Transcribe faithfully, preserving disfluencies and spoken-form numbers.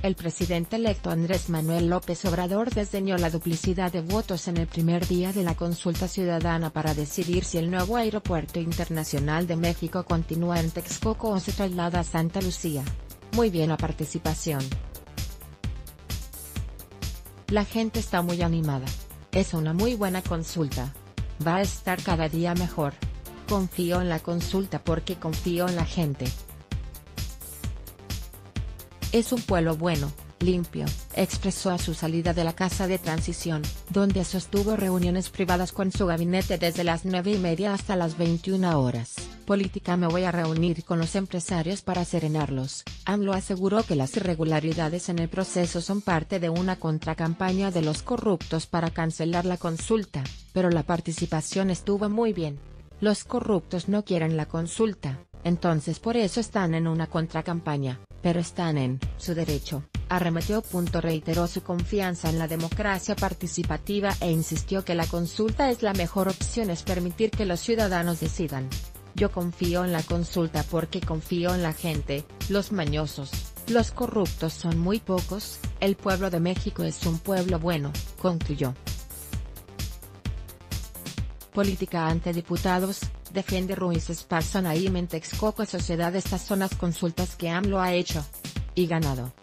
El presidente electo Andrés Manuel López Obrador desdeñó la duplicidad de votos en el primer día de la consulta ciudadana para decidir si el nuevo Aeropuerto Internacional de México continúa en Texcoco o se traslada a Santa Lucía. Muy bien la participación. La gente está muy animada. Es una muy buena consulta. Va a estar cada día mejor. Confío en la consulta porque confío en la gente. Es un pueblo bueno, limpio, expresó a su salida de la Casa de Transición, donde sostuvo reuniones privadas con su gabinete desde las nueve y media hasta las veintiuna horas. Política: me voy a reunir con los empresarios para serenarlos. AMLO aseguró que las irregularidades en el proceso son parte de una contracampaña de los corruptos para cancelar la consulta, pero la participación estuvo muy bien. Los corruptos no quieren la consulta, entonces por eso están en una contracampaña, pero están en su derecho, arremetió. Reiteró su confianza en la democracia participativa e insistió que la consulta es la mejor opción, es permitir que los ciudadanos decidan. Yo confío en la consulta porque confío en la gente, los mañosos, los corruptos son muy pocos, el pueblo de México es un pueblo bueno, concluyó. Política ante diputados, defiende Ruiz Esparza Naim en Texcoco. Sociedad: estas son las consultas que AMLO ha hecho. Y ganado.